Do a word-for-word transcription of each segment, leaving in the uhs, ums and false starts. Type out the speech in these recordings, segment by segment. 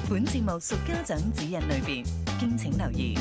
本節目屬家長指引類別，敬請留意。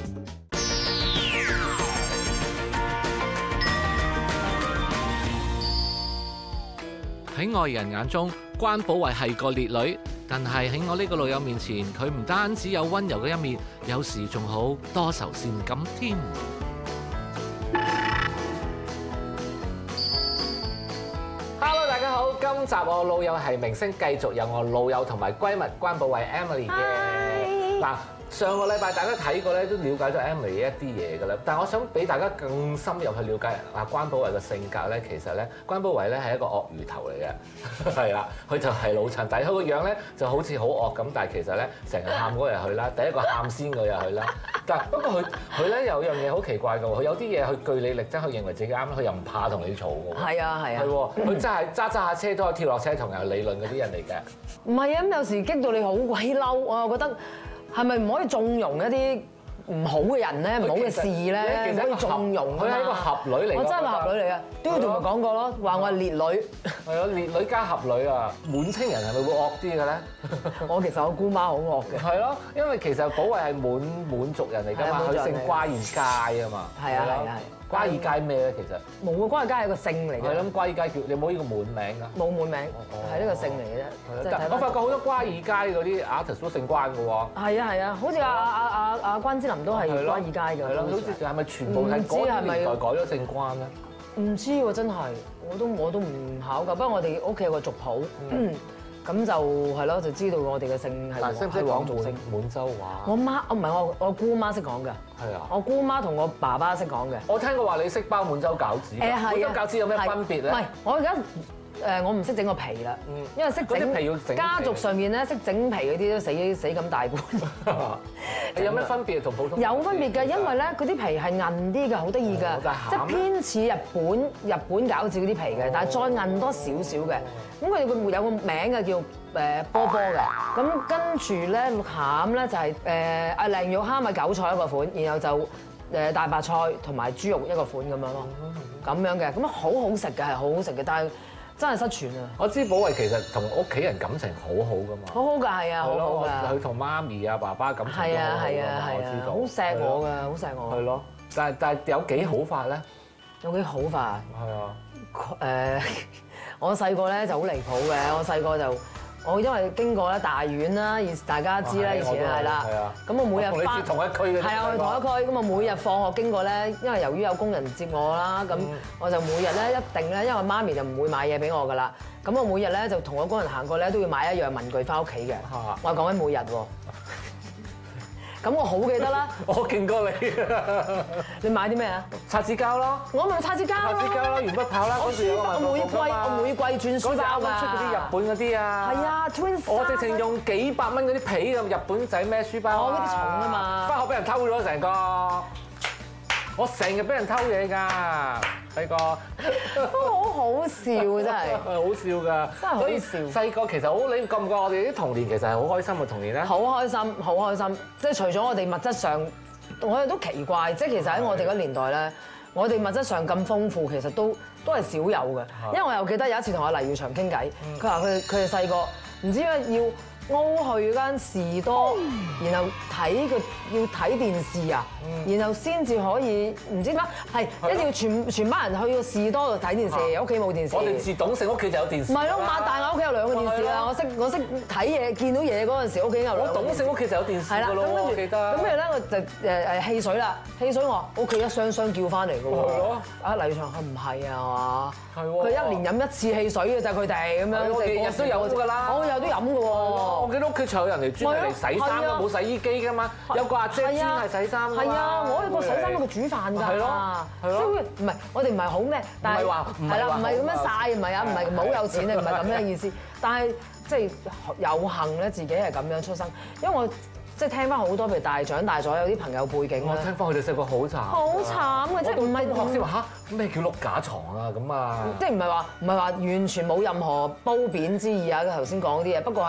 喺外人眼中，關寶慧係個烈女，但係喺我呢個老友面前，佢唔單止有溫柔嘅一面，有時仲好多愁善感添。Hello， 大家好，今集我老友係明星，繼續有我老友同埋閨蜜關寶慧 Emily 嘅嗱。上個禮拜大家睇過咧，都了解咗 Emily 一啲嘢㗎啦。但係我想俾大家更深入去了解啊關寶慧嘅性格咧，其實咧關寶慧咧係一個鱷魚頭嚟嘅，係啦，佢就係老襯底，佢個樣咧就好似好惡咁，但係其實咧成日喊嗰日去啦，第一個喊先嗰日去啦。但不過佢佢咧有樣嘢好奇怪嘅喎，佢有啲嘢佢據理力爭，佢認為自己啱，佢又唔怕同你嘈嘅喎。 係啊係啊， 係喎，佢真係揸揸下車都可以跳落車同人理論嗰啲人嚟嘅。 唔係啊，咁有時激到你好鬼嬲，我又覺得。係咪唔可以縱容一啲唔好嘅人咧、唔好嘅事咧？唔可以縱容。 佢係一個俠女嚟。 我真係俠女嚟嘅，都要同佢講過咯，話我係烈女。 係啊，烈女加俠女啊！滿清人係咪會惡啲嘅咧？ 我其實我姑媽好惡嘅。 係咯，因為其實寶慧係滿滿族人嚟㗎嘛，佢姓瓜爾佳啊嘛。係啊係啊係。瓜爾佳咩咧？其實冇啊，瓜爾佳係個姓嚟嘅。 我諗瓜爾佳叫你冇呢個滿名㗎。 冇滿名，係呢個姓嚟嘅啫。 我發覺好多瓜爾佳嗰啲 artist 都姓關㗎喎。 係啊係啊，好似阿阿阿阿關之琳都係瓜爾佳㗎。 係咯，好似係咪全部係嗰啲年代改咗姓關咧？ 唔知喎，真係我都我都唔考究。不過我哋屋企有個族譜。咁就係咯，就知道我哋嘅姓係係皇族姓。 滿洲話。我媽，我唔係我我姑媽識講㗎。係啊。我姑媽同我爸爸識講嘅。 我聽過話你識包滿洲餃子。誒係啊。滿洲餃子有咩分別咧？唔係， 我而家誒我唔識整個皮啦。嗯。因為識整皮要整。家族上面咧識整皮嗰啲都死死咁大罐。 有咩分別同普通？ 有分別㗎，因為咧嗰啲皮係韌啲㗎，好得意㗎，即係偏似日本日本餃子嗰啲皮嘅，但係再韌多少少嘅。咁佢哋佢有個名嘅叫誒波波嘅。咁跟住咧餡咧就係誒阿靚肉蝦米韭菜一個款，然後就誒大白菜同埋豬肉一個款咁樣咯，咁樣嘅，咁好好食嘅係好好食嘅，但係真係失傳啊！ 我知寶慧其實同屋企人感情好好㗎嘛， 好好㗎係啊，好好㗎。 佢同媽咪啊爸爸感情都好好㗎嘛，我知道。 好錫我㗎，好錫我。 係咯，但係但係有幾好法咧？ 有幾好法？ 係啊。 誒，我細個咧就好離譜嘅，我細個就我因為經過咧大院啦，以大家知啦，以前係啦，咁我每日翻同一區嘅， 係啊，我哋同一區，咁我每日放學經過咧，因為由於有工人接我啦，咁我就每日咧一定咧，因為媽咪就唔會買嘢俾我噶啦，咁我每日咧就同我工人行過咧都要買一樣文具翻屋企嘅，我係講緊每日喎。咁我好記得啦， 我見過你。 你買啲咩啊？ 擦紙膠咯， 我咪擦紙膠咯， 擦紙膠啦，鉛筆刨啦，嗰時有個文我每季我每季轉書包㗎。 出嗰啲日本嗰啲啊。 係啊 ，Twins。我直情用幾百蚊嗰啲皮咁日本仔孭書包。 我嗰啲重啊嘛。 返學俾人偷咗成個。我成日俾人偷嘢㗎，細個。 好好笑真係。 係好笑㗎。 真係好笑。 細個其實好，你覺唔覺我哋啲童年其實係好開心嘅童年咧？ 好開心，好開心。即係除咗我哋物質上，我哋都奇怪，即係其實喺我哋嗰年代咧，我哋物質上咁豐富，其實都都係少有嘅。因為我又記得有一次同阿黎耀祥傾偈，佢話佢佢哋細個唔知咩要。勾去間士多，然後睇佢要睇電視啊，然後先至可以唔知點解係一定要全全班人去個士多度睇電視，屋企冇電視。 我哋自董姓屋企就有電視。 唔係咯，擘大眼屋企有兩個電視啦。我識我識睇嘢，見到嘢嗰陣時，屋企有兩個。 我董姓屋企就有電視㗎咯，我記得。 咁跟住咧，我就誒誒汽水啦，汽水我屋企一箱箱叫翻嚟㗎喎。係咯。啊黎耀祥佢唔係啊嘛。係喎。佢一年飲一次汽水嘅就係佢哋咁樣。我日日都有㗎啦。我有都飲㗎喎。我記得屋企仲有人嚟專嚟洗衫㗎，冇洗衣機㗎嘛。有個阿姐專係洗衫㗎嘛。係啊，我個洗衫嗰個煮飯㗎。係咯，係咯。即係唔係我哋唔係好咩？但係係啦，唔係咁樣曬，唔係啊，唔係好有錢啊，唔係咁樣嘅意思。但係即係有幸咧，自己係咁樣出生，因為我即係聽翻好多，譬如大長大咗有啲朋友背景我聽翻佢哋細個好慘。 好慘嘅，即係唔係學先話嚇咩叫碌架床啊咁啊？ 即係唔係話唔係話完全冇任何褒貶之意啊？佢頭先講嗰啲嘢，不過係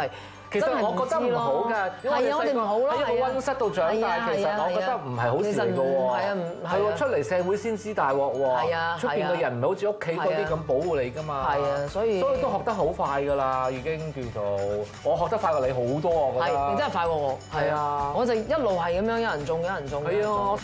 其實我覺得唔好㗎，因為我哋細個喺一個溫室度長大，其實我覺得唔係好事嚟㗎喎。係啊，係喎，出嚟社會先知大鑊喎。係啊，出邊嘅人唔係好似屋企嗰啲咁保護你㗎嘛。係啊，所以所以都學得好快㗎啦，已經叫做我學得快過你好多，我覺得。係，你真係快過我。係啊，我就一路係咁樣，有人中，有人中。係啊。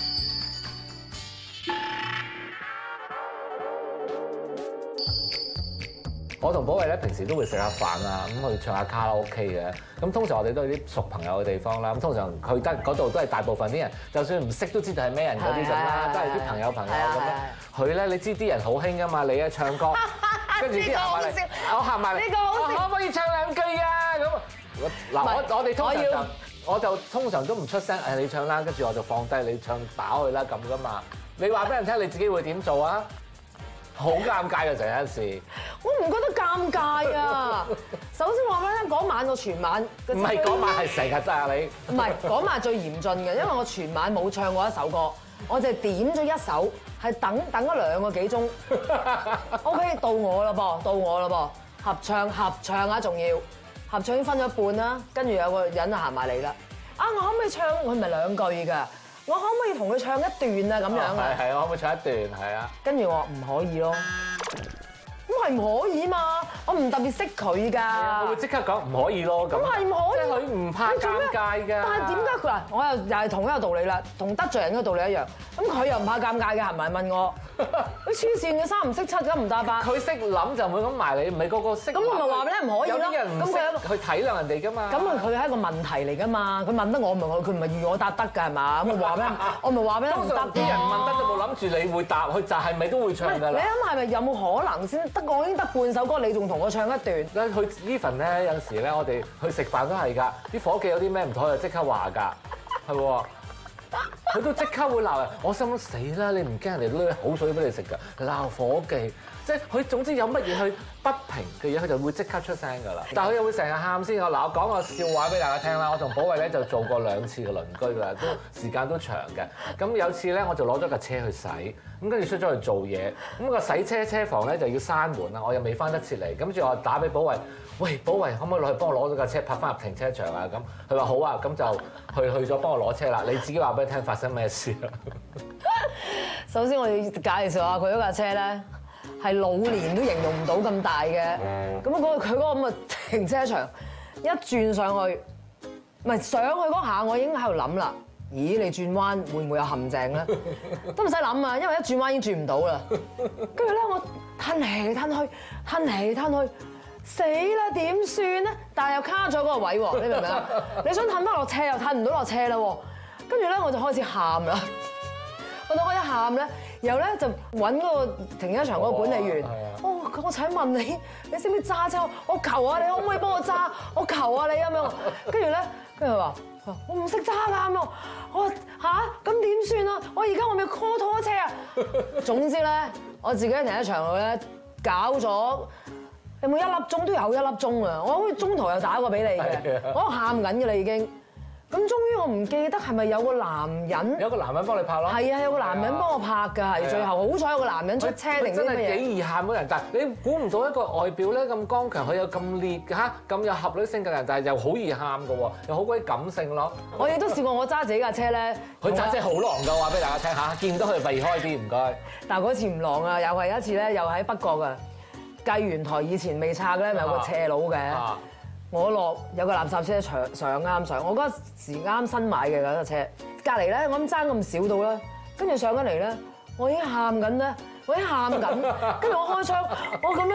我同寶慧咧平時都會食下飯啊，咁去唱下卡拉 OK 嘅。咁通常我哋都係啲熟朋友嘅地方啦。咁通常去得嗰度都係大部分啲人，就算唔識都知道係咩人嗰啲咁啦，都係啲朋友朋友咁樣。佢咧，你知啲人好興噶嘛？你一唱歌，跟住啲人話嚟，我行埋嚟，我可唔可以唱兩句啊？咁嗱，我我哋通常就我就通常都唔出聲，誒你唱啦，跟住我就放低你唱打佢啦咁噶嘛。你話俾人聽你自己會點做啊？好尷尬嘅，成有陣時。我唔覺得尷尬啊！首先話俾你聽，嗰晚我全晚唔係嗰晚係成日咋你？唔係嗰晚最嚴峻嘅，因為我全晚冇唱過一首歌，我就係點咗一首，係等等咗兩個幾鐘。OK， 到我啦噃，到我啦噃，合唱合唱啊，仲要合唱已經分咗半啦，跟住有個人行埋嚟啦。啊，我可唔可以唱？佢唔係兩句㗎。我可唔可以同佢唱一段啊？咁樣啊？係係，我可唔可以唱一段？係啊。跟住我話唔可以咯。咁係唔可以嘛？我唔特別識佢㗎。我會即刻講唔可以咯。咁係唔可以。即係佢唔怕尷尬㗎。但係點解佢話我又又係同一個道理啦，同得罪人嘅道理一樣。咁佢又唔怕尷尬嘅，係咪問我？你黐線嘅，三唔識七咁唔搭八。佢識諗就唔會咁埋你，唔係個個識。咁我咪話俾你唔可以咯。有啲人唔識去體諒人哋㗎嘛。咁佢係一個問題嚟㗎嘛。佢問得我唔係我，佢唔係預我答得㗎係嘛？咁我話俾你，我咪話俾你唔得。啲人問得就冇諗住你會答，佢就係咪都會唱㗎啦？你諗係咪有冇可能先？得我已經得半首歌，你仲同我唱一段？咧，佢 even 咧有時咧，我哋去食飯都係㗎。啲伙計有啲咩唔妥就即刻話㗎，係喎。佢都即刻會鬧人，我心諗死啦！你唔驚人哋攞口水俾你食㗎？鬧伙計，即係佢總之有乜嘢去不平嘅嘢，佢就會即刻出聲㗎啦。但係佢又會成日喊先。我嗱，我講個笑話俾大家聽啦。我同寶慧咧就做過兩次嘅鄰居㗎啦，都時間都長嘅。咁有次咧，我就攞咗架車去洗，咁跟住出咗去做嘢。咁個洗車車房咧就要閂門啦，我又未翻得切嚟。跟住我打俾寶慧，喂，寶慧可唔可以落去幫我攞咗架車泊翻入停車場啊？咁佢話好啊，咁就去去咗幫我攞車啦。你自己話俾我聽發生咩事啊？首先我要介紹下佢嗰架車咧，係老年都形容唔到咁大嘅。咁嗰佢嗰個咁嘅停車場一轉上去，唔係上去嗰下，我已經喺度諗啦。咦，你轉彎會唔會有陷阱咧？都唔使諗啊，因為一轉彎已經轉唔到啦。跟住咧，我褪嚟褪去，褪嚟褪去。死啦，點算咧？但係又卡咗嗰個位喎，你明唔明啊？你想褪翻落車又褪唔到落車啦喎，跟住咧我就開始喊啦，我就開始喊咧，然後咧就揾嗰個停車場嗰個管理員，哦，我請問你，你識唔識揸車？我求下你，可唔可以幫我揸？我求下你咁樣，跟住咧，跟住佢話我唔識揸㗎咁樣，我話吓？咁點算啊？我而家我咪 call 拖車啊！總之咧，我自己喺停車場度咧搞咗。有冇一粒鐘都有一粒鐘啊！我好似中途又打過俾你嘅，我喊緊嘅啦已經。咁終於我唔記得係咪有個男人？有個男人幫你拍咯。係啊，有個男人幫我拍㗎，係最後好彩有個男人出車定啲乜嘢。真係幾易喊嘅人，但係你估唔到一個外表咧咁剛強，佢有咁烈嚇，咁有俠女性嘅人，但係又好易喊嘅喎，又好鬼感性咯。我亦都試過我揸自己架車咧，佢揸車好狼㗎，話俾大家聽嚇，見到佢避開啲唔該。但係嗰次唔狼啊，又係一次咧，又喺北角㗎。計圓台以前未拆咧，咪有個斜路嘅。啊、我落有個垃圾車上上啱上，我嗰時啱新買嘅嗰架車。隔離咧，我諗爭咁少到啦，跟住上緊嚟咧，我已經喊緊咧，我已經喊緊，跟住我開窗，我咁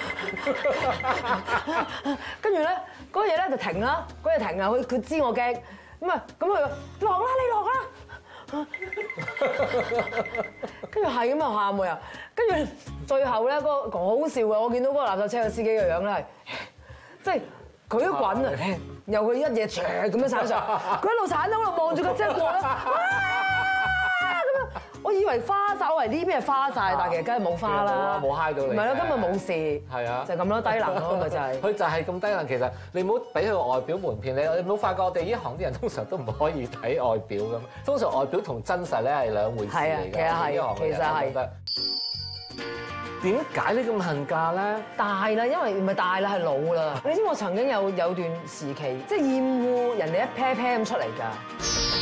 樣，跟住咧嗰嘢咧就停啦，嗰嘢停啦，佢佢知我驚，咁啊咁佢落啦，你落啦。跟住係咁又喊喎又，跟住最後咧嗰個好笑嘅，我見到嗰個垃圾車嘅司機嘅樣咧係，即係佢都滾啊，由佢一嘢唰咁樣踩上，佢一路踩喺度望住架車過咧，哇咁樣，我以為花曬，我以為呢邊係花曬，但係其實梗係冇花啦，冇嗨到你，唔係咯，根本冇事，係啊，就咁咯，低能咯，佢就係，佢就係咁低能。其實你唔好俾佢外表瞞騙你，你冇發覺我哋呢行啲人通常都唔可以睇外表咁，通常外表同真實咧係兩回事嚟㗎。係啊，其實係，其實係。 點解你咁恨嫁咧？ 大啦，因為唔係大啦，係老啦。你知我曾經有有段時期，即係厭惡人哋一 pair pair 咁出嚟㗎。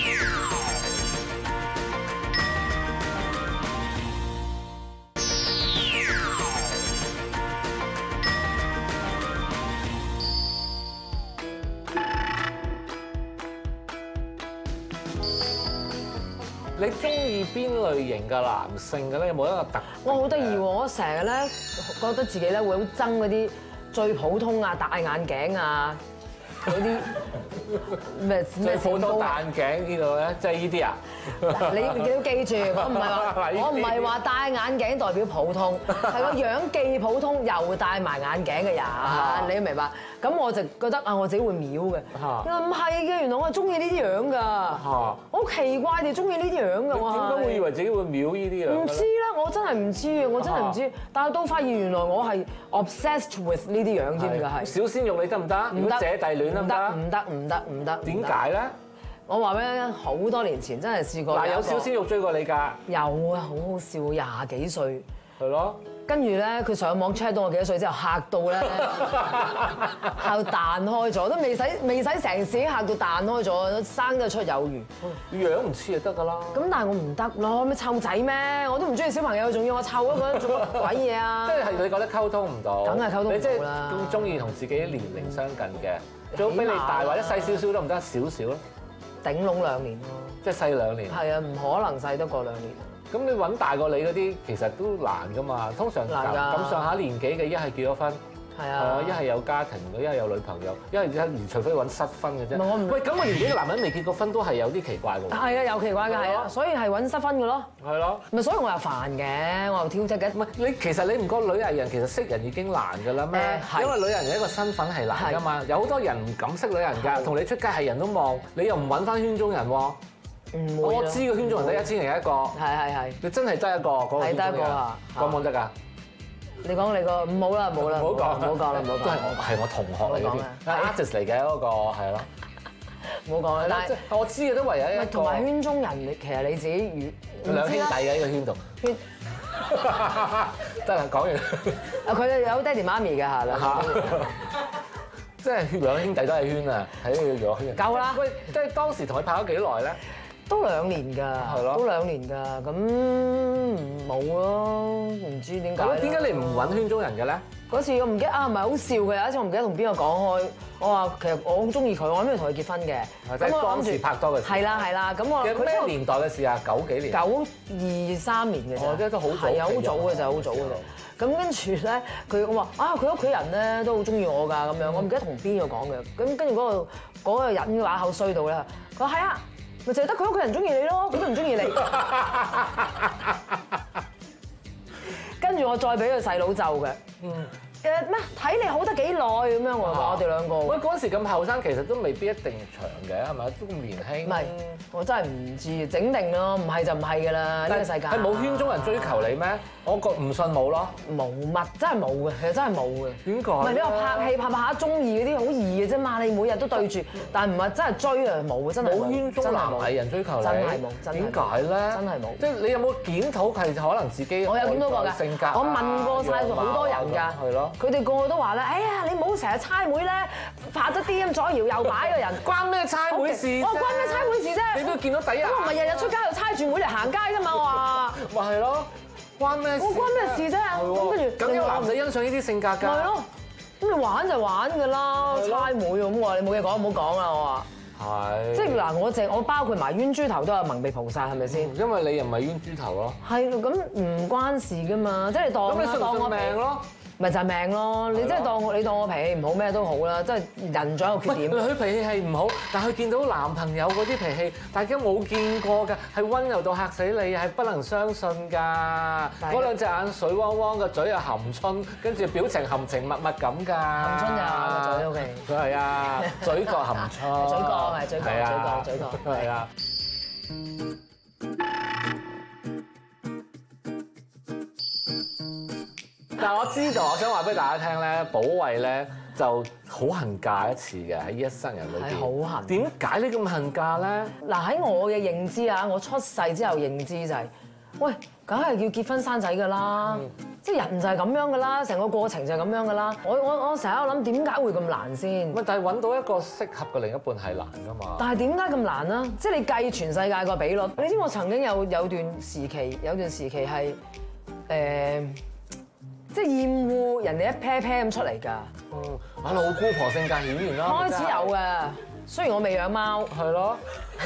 你中意邊類型嘅男性嘅咧？有冇一個特？ 我好得意喎！我成日咧覺得自己咧會好憎嗰啲最普通啊、戴眼鏡啊嗰啲咩最普通戴眼鏡呢度咧，即係呢啲啊！ 你你要記住，我唔係話我唔係話戴眼鏡代表普通，係個樣既普通又戴埋眼鏡嘅人，你明白？咁我就覺得啊，我自己會秒嘅。唔係嘅，原來我係中意呢啲樣㗎。好奇怪地中意呢啲樣㗎，我點解會以為自己會秒呢啲樣？ 唔知啦，我真係唔知啊，我真係唔知。但係都發現原來我係 obsessed with 呢啲樣添㗎，係。 小鮮肉你得唔得？ 唔得， 姐弟戀得唔得？ 唔得，唔得，唔得。 點解咧？ 我話俾你聽，好多年前真係試過。 嗱，有小鮮肉追過你㗎？ 有啊，好好笑，廿幾歲。 係咯。 跟住咧，佢上網 check 到我幾多歲之後，嚇到咧，嚇到彈開咗，都未使未使成時嚇到彈開咗，生得出有餘。 樣唔似就得㗎啦。咁但係我唔得咯，咩湊仔咩？我都唔中意小朋友，仲要我湊一個人做乜鬼嘢啊？ 即係你覺得溝通唔到， 梗係溝通唔到啦。 你即係中意同自己年齡相近嘅，最好比你大或者細少少都唔得，少少咯。 頂籠兩年咯。即係細兩年。 係啊，唔可能細得過兩年。 咁你揾大過你嗰啲其實都難噶嘛，通常咁上下年紀嘅一係結咗婚，係啊，一係有家庭嘅，一係有女朋友，一係一除非揾失婚嘅啫。 我唔喂，咁個年紀嘅男人未結過婚都係有啲奇怪嘅喎。 係啊，有奇怪嘅係啊，所以係揾失婚嘅咯。 係咯。 咪所以我又煩嘅，我又挑剔嘅。 唔係你其實你唔覺女藝人其實識人已經難㗎啦咩？因為女藝人一個身份係難㗎嘛，有好多人唔敢識女人㗎，同你出街係人都望，你又唔揾翻圈中人喎。我知個圈中人得一千零一個， 係係係。你真係得一個嗰個圈中人， 係得一個啊， 講唔講得㗎？ 你講你個唔好啦，唔好啦， 唔好講， 唔好講啦，唔好講。 都係我係我同學嚟嘅添，artist 嚟嘅嗰個係咯。 唔好講啦，但係我知嘅都唯有一個。 同埋圈中人，其實你自己與兩兄弟嘅呢個圈度。圈得啦，講完。 啊，佢哋有爹哋媽咪㗎嚇啦。 即係兩兄弟都係圈啊，喺呢個圈。 夠啦。 喂，即係當時同佢拍咗幾耐咧？ 都兩年㗎，係咯，都兩年㗎，咁冇咯，唔知點解。 咁點解你唔揾圈中人嘅咧？ 嗰次我唔記得啊，唔係好笑嘅，有一次我唔記得同邊個講開，我話其實我好中意佢，我諗住同佢結婚嘅。 即係當時拍拖嘅時。 係啦係啦，咁我佢咩年代嘅事啊？九幾年？ 九二三年嘅啫。 哦，即係都好早。 係啊，好早嘅就好早嘅啫。咁跟住咧，佢我話啊，佢屋企人咧都好中意我㗎，咁樣我唔記得同邊個講嘅。咁跟住嗰個嗰個人嘅話口衰到咧，佢話係啊。咪就係得佢屋企人中意你咯，佢都唔中意你。跟住我再俾個細佬咒嘅。嗯。誒咩？睇你好得幾耐咁樣，我話我哋兩個。 喂，嗰陣時咁後生，其實都未必一定長嘅，係咪？都咁年輕。 唔係，我真係唔知，整定咯，唔係就唔係㗎啦，呢個世界。 係冇圈中人追求你咩？我覺唔信冇咯。 冇乜，真係冇嘅，其實真係冇嘅。 點解？ 唔係你話拍戲拍拍下中意嗰啲好易嘅啫嘛，你每日都對住，但係唔係真係追啊，冇真係冇。 冇圈中男藝人追求你， 真係冇， 點解咧？ 真係冇。 即係你有冇檢討係可能自己？ 我有檢討過㗎， 性格我問過晒好多人㗎， 係咯， 佢哋個個都話咧，哎呀，你唔好成日猜妹咧，拍咗啲咁左搖右擺嘅人， 關咩猜妹事？ 我關咩猜妹事啫？ 你都見到第一。 我唔係日日出街度猜住妹嚟行街㗎嘛，我話。 咪係咯，關咩事？ 我關咩事啫？咁跟住， 咁有男仔欣賞呢啲性格㗎。 係咯，咁你玩就玩㗎啦，猜妹咁我話你冇嘢講，唔好講啦，我話。係。即係嗱，我淨我包括埋冤豬頭都有蒙蔽菩薩，係咪先？ 因為你又唔係冤豬頭咯。係， 咁唔關事㗎嘛，即係當咁你信唔信命咯？ 咪就係命咯！你真係當我你當我脾氣唔好咩都好啦，即係人總有缺點。 佢脾氣係唔好，但係佢見到男朋友嗰啲脾氣，大家冇見過㗎，係溫柔到嚇死你，係不能相信㗎。嗰兩隻眼水汪汪嘅嘴又含春，跟住表情含情脈脈咁㗎。 含春就個嘴 OK。 佢係啊，嘴角含春。 嘴角係嘴角，嘴角嘴角。 係啊。但係我知道，我想話俾大家聽咧，寶慧咧就好恨嫁一次嘅喺一生人裏邊。係好恨。點解你咁恨嫁咧？ 嗱喺我嘅認知啊，我出世之後認知就係喂，梗係要結婚生仔㗎啦，即係人就係咁樣㗎啦，成個過程就係咁樣㗎啦。我我我成日諗點解會咁難先？ 唔係，但係揾到一個適合嘅另一半係難㗎嘛。 但係點解咁難啊？即係你計全世界個比率，你知我曾經有有段時期，有段時期係誒、呃，即係厭惡人哋一 pair pair 咁出嚟㗎。 嗯，啊老姑婆性格顯現啦。 開始有嘅，雖然我未養貓。 係咯。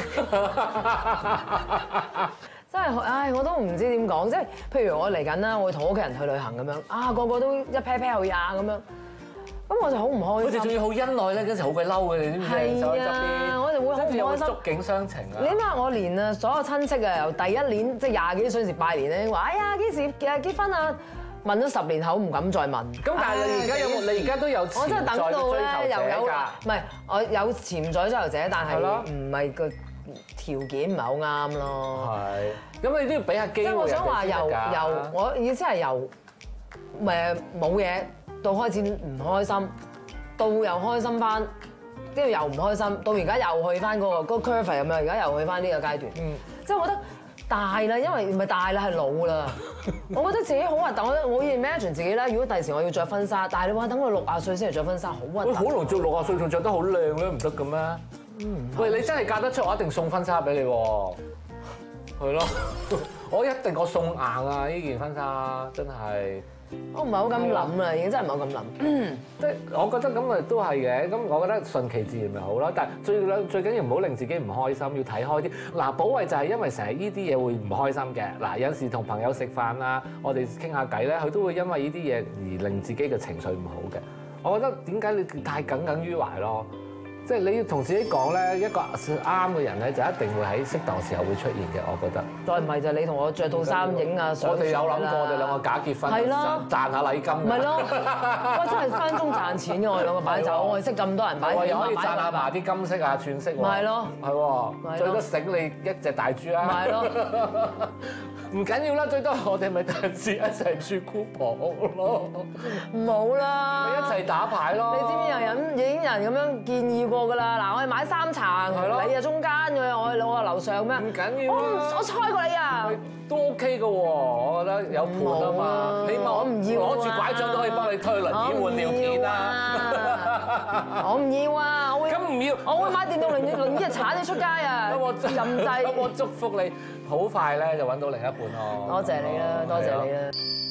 真係，唉，我都唔知點講，即係譬如我嚟緊啦，我會同屋企人去旅行咁樣，啊個個都一 pair pair 去啊咁樣，咁我就好唔開心。 好似仲要好恩愛咧，嗰時好鬼嬲嘅，你知唔知？ 係啊，我哋會好唔開心。 觸景傷情啊！ 你諗下，我連啊所有親戚啊，由第一年即係廿幾歲時拜年咧，話哎呀幾時誒結婚啊？問咗十年後唔敢再問。咁但係你而家有冇？你而家都有潛在嘅追求者㗎？ 唔係，我有潛在追求者，但係唔係個條件唔係好啱咯。 係，咁你都要俾下機會。 即係我想話由由我意思係由誒冇嘢到開始唔開心，到又開心翻，跟住又唔開心，到而家又去翻嗰個嗰個 curve 咁樣，而家又去翻呢個階段。嗯，即係我覺得大啦，因為唔係大啦，係老啦。我覺得自己好核突，我我 imagine 自己咧，如果第時我要着婚紗，但係你話等我六十歲先嚟着婚紗，好核突。 可能着六十歲仲着得好靚咧，唔得嘅咩？嗯，喂，你真係嫁得出，我一定送婚紗俾你喎。係咯，我一定我送硬啊！呢件婚紗真係。 我唔係好咁諗啦，已經真係唔係好咁諗。 即係我覺得咁啊都係嘅，咁我覺得順其自然咪好啦。但係最兩最緊要唔好令自己唔開心，要睇開啲。嗱，寶慧就係因為成日呢啲嘢會唔開心嘅。嗱，有時同朋友食飯啊，我哋傾下偈咧，佢都會因為呢啲嘢而令自己嘅情緒唔好嘅。我覺得點解你太耿耿於懷咯？即係你要同自己講咧，一個啱嘅人咧，就一定會喺適當時候會出現嘅。我覺得。再唔係就你同我着套衫影啊相。我哋有諗過，我哋兩個假結婚，係咯，賺下禮金。唔係咯，喂，真係分鐘賺錢嘅，我哋兩個擺酒，我哋識咁多人擺酒，又可以賺下埋啲金飾啊、串飾喎。咪係咯，係喎，最多醒你一隻大豬啊。咪係咯。唔緊要啦，最多我哋咪第時一齊住姑婆咯。 唔好啦， 咪一齊打牌咯。 你知唔知有人已經有人咁樣建議過㗎啦？嗱，我哋買三層，你啊中間嘅，我我啊樓上咩？ 唔緊要我我猜過你啊。 都 OK 嘅喎，我覺得有盤啊嘛。起碼我唔要，攞住拐杖都可以幫你推輪椅換尿片啊。我唔要啊，我會。咁唔要， 我會買電動輪椅，輪椅啊鏟你出街啊。任制。 咁我祝福你，好快咧就揾到另一半咯。 多謝你啦，多謝你啦。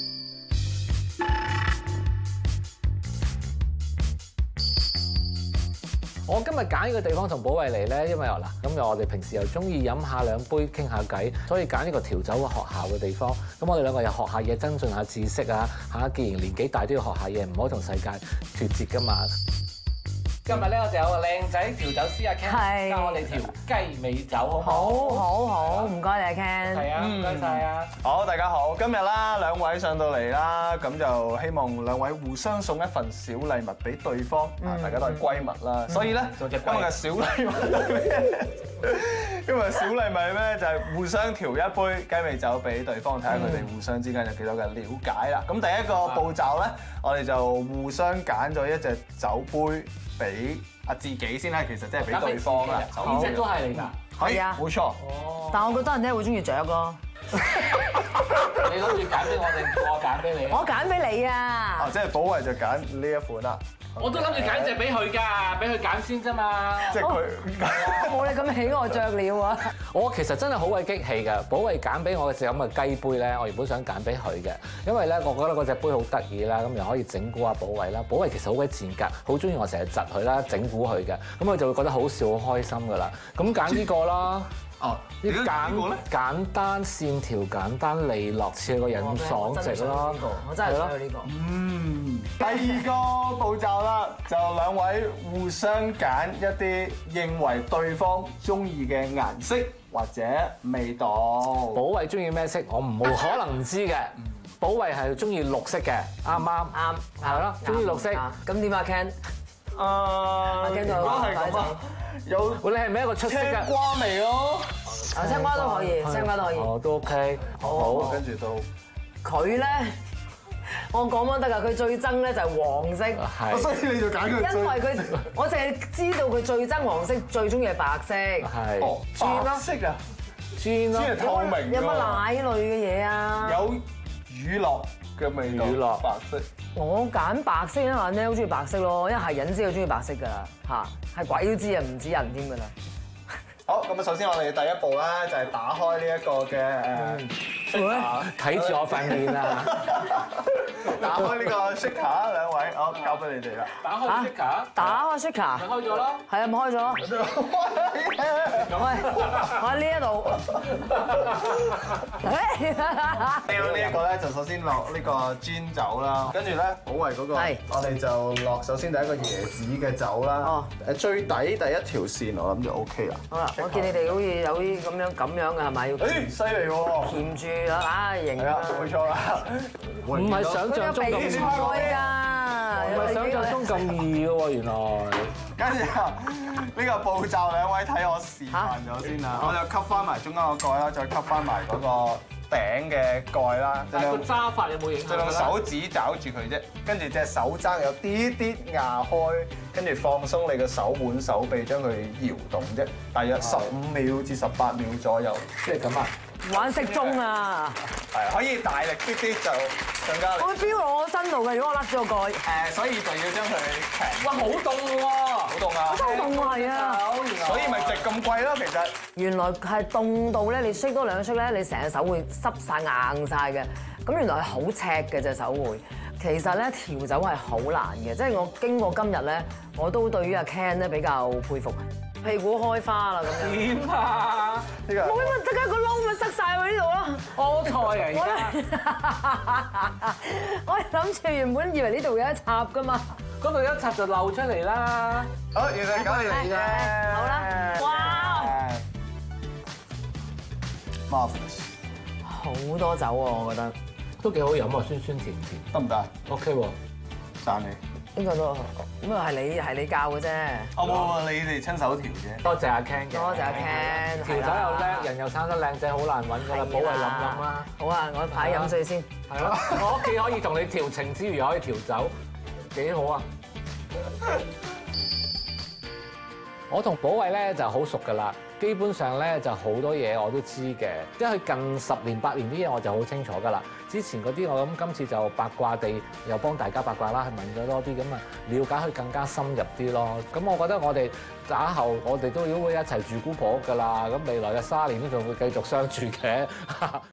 我今日揀呢個地方同寶慧嚟咧，因為嗱，咁又我哋平時又中意飲下兩杯傾下偈，所以揀呢個調酒嘅學校嘅地方。咁我哋兩個又學下嘢，增進下知識啊嚇！既然年紀大都要學下嘢，唔好同世界脫節噶嘛。今日咧我哋有個靚仔調酒師阿 Ken 教我哋調雞尾酒，好唔好？ 好，好，好，唔該你阿 Ken。 係啊，唔該曬啊。 好，大家好，今日啦兩位上到嚟啦，咁就希望兩位互相送一份小禮物俾對方，啊大家都係閨蜜啦，所以咧今日嘅小禮物係咩？今日小禮物係咩？就係互相調一杯雞尾酒俾對方，睇下佢哋互相之間有幾多嘅了解啦。咁第一個步驟咧，我哋就互相揀咗一隻酒杯。俾啊自己先啦，其實即係俾對方啦。 呢隻都係嚟㗎， 係啊， 冇錯。 哦。 但係我覺得人哋會中意雀咯。 你諗住揀俾我定我揀俾你？ 我揀俾你啊！ 啊，即係寶慧就揀呢一款啦。 我都諗住揀隻俾佢㗎，俾佢揀先啫嘛。 即係佢冇你咁喜愛雀鳥啊！ 我其實真係好鬼激氣㗎，寶慧揀俾我嘅時候咁嘅雞杯咧，我原本想揀俾佢嘅，因為咧我覺得嗰隻杯好得意啦，咁又可以整蠱阿寶慧啦。寶慧其實好鬼賤格，好中意我成日窒佢啦，整蠱佢嘅，咁佢就會覺得好笑好開心㗎啦。咁揀呢個啦。哦，呢簡簡單線條簡單利落，似個人咁爽直咯。 我真係想要呢個。 嗯，第二個步驟啦，就兩位互相揀一啲認為對方中意嘅顏色或者味道。 寶慧中意咩色？我冇可能唔知嘅。寶慧係中意綠色嘅，啱唔啱？啱，係咯，中意綠色。 咁點啊 Ken？ 誒，如果係咁啊。有， 你係咪一個出色嘅青瓜味咯？ 啊，青瓜都可以，青瓜都可以。 哦，都 OK。好， 跟住到佢咧，我講乜得㗎？佢最憎咧就係黃色。 係。所以你就揀佢。 因為佢，我淨係知道佢最憎黃色，最中意係白色。 係。 哦，白色啊！ 煎咯， 煎係透明㗎。 有乜奶類嘅嘢啊？ 有乳酪嘅味道， 乳酪白色。 我揀白色，因為阿 Neil 好中意白色咯，因為係人知道中意白色㗎啦嚇，係鬼都知啊，唔止人添㗎啦。 好，咁啊，首先我哋第一步咧就係打開呢一個嘅誒， 睇住我塊面啊！ 打開呢個 shaker， 兩位，好交俾你哋啦。 打開 shaker， 打開 shaker， 咪開咗咯。 係啊，咪開咗。喂，我喺呢一度。 呢一個咧就首先落呢個氈酒啦，跟住咧保衛嗰個，我哋就落首先第一個椰子嘅酒啦。 哦。 誒最底第一條線我諗就 OK 啦。 好啦，我見你哋好似有啲咁樣咁樣嘅係咪？要誒犀利喎！ 鉗住啦，啊型係啊，冇錯啦。 唔係想象中咁易㗎， 唔係想象中咁易嘅喎，原來。 跟住呢個步驟兩位睇我示範咗先啦，我就吸翻埋中間個蓋啦，再吸翻埋嗰個頂嘅蓋啦。 但係個揸法有冇影響？ 就用手指抓住佢啫，跟住隻手踭有啲啲壓開，跟住放鬆你個手腕手臂，將佢搖動啫，大約十五秒至十八秒左右。 即係咁啊！ 玩骰盅啊！ 係可以大力啲啲就更加力。 我會飆落我身度嘅，如果我甩咗個蓋。 誒，所以就要將佢平。 哇，好凍喎！ 好凍啊！ 真係凍啊，係啊！ 所以咪值咁貴咯，其實。 原來係凍到咧，你 shake 多兩 shake 咧，你成隻手會濕晒硬晒嘅。咁原來係好赤嘅隻手會。其實咧調酒係好難嘅，即係我經過今日咧，我都對於阿 Ken 咧比較佩服。屁股開花啦咁樣。 點啊？ 呢個冇乜，即刻個窿咪塞晒喺呢度咯。 菠菜啊！而我諗住原本以為呢度有一插噶嘛。 家嗰度一插就漏出嚟啦。 好，原來搞你嚟嘅。 好啦，哇！ Marvelous， 好多酒喎，我覺得。 都幾好飲啊，酸酸甜甜。 得唔得 ？OK 喎， 讚你。 呢個都咁啊，係你係你教嘅啫。 哦冇冇，你哋親手調啫。 多謝阿 Ken 嘅。 多謝阿 Ken， 調酒又叻，人又生得靚仔，好難揾㗎啦，保衞飲飲啦。 好啊，我快飲水先。 係咯，我屋企可以同你調情之餘，可以調酒，幾好啊！我同寶慧咧就好熟㗎啦，基本上咧就好多嘢我都知嘅，即係佢近十年八年啲嘢我就好清楚㗎啦。之前嗰啲我諗今次就八卦地又幫大家八卦啦，係問咗多啲咁啊，了解佢更加深入啲咯。咁我覺得我哋打後我哋都要會一齊住姑婆㗎啦，咁未來嘅卅年都仲會繼續相處嘅。